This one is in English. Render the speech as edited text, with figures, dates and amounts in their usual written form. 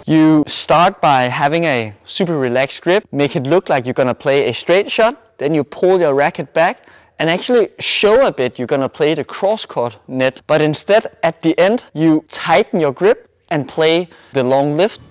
You start by having a super relaxed grip, make it look like you're gonna play a straight shot, then you pull your racket back and actually show a bit you're gonna play the cross-court net. But instead, at the end, you tighten your grip and play the long lift